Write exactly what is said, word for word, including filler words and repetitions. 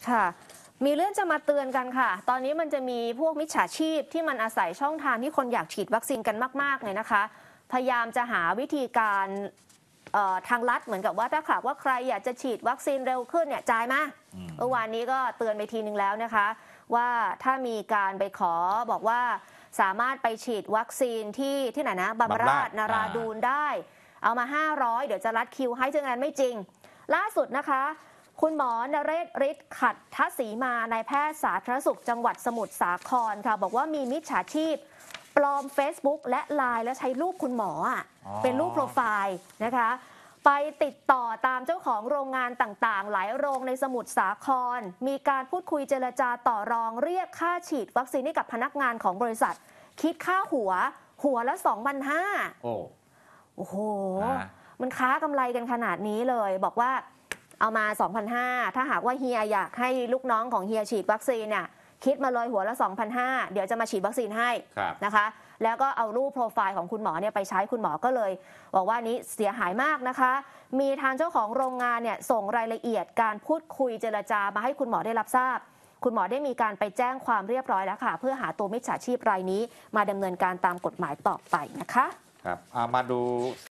ค่ะมีเรื่องจะมาเตือนกันค่ะตอนนี้มันจะมีพวกมิจฉาชีพที่มันอาศัยช่องทางที่คนอยากฉีดวัคซีนกันมากๆเลยนะคะพยายามจะหาวิธีการทางลัดเหมือนกับว่าถ้าหากว่าใครอยากจะฉีดวัคซีนเร็วขึ้นเนี่ยจ่ายมาเมื่อวานนี้ก็เตือนไปทีนึงแล้วนะคะว่าถ้ามีการไปขอบอกว่าสามารถไปฉีดวัคซีนที่ที่ไหนนะบำราศนาราดูนได้เอามาห้าร้อยเดี๋ยวจะรัดคิวให้ซึ่งนั้นไม่จริงล่าสุดนะคะคุณหมอนเรศฤทธิ์ขัดทศีมานายแพทย์สาธารณสุขจังหวัดสมุทรสาครค่ะบอกว่ามีมิจฉาชีพปลอม Facebook และ ไลน์ และใช้รูปคุณหมออ่ะเป็นรูปโปรไฟล์นะคะไปติดต่อตามเจ้าของโรงงานต่างๆหลายโรงในสมุทรสาครมีการพูดคุยเจรจาต่อรองเรียกค่าฉีดวัคซีนให้กับพนักงานของบริษัทคิดค่าหัวหัวละ สองพันห้าร้อย โอ้โอ้โหมันค้ากำไรกันขนาดนี้เลยบอกว่าเอามา สองพันห้าร้อย ถ้าหากว่าเฮียอยากให้ลูกน้องของเฮียฉีดวัคซีนเนี่ยคิดมาเลยหัวละ สองพันห้าร้อย เดี๋ยวจะมาฉีดวัคซีนให้นะคะแล้วก็เอารูปโปรไฟล์ของคุณหมอเนี่ยไปใช้คุณหมอก็เลยบอกว่านี้เสียหายมากนะคะมีทางเจ้าของโรงงานเนี่ยส่งรายละเอียดการพูดคุยเจรจามาให้คุณหมอได้รับทราบคุณหมอได้มีการไปแจ้งความเรียบร้อยแล้วค่ะเพื่อหาตัวมิจฉาชีพรายนี้มาดำเนินการตามกฎหมายต่อไปนะคะครับมาดู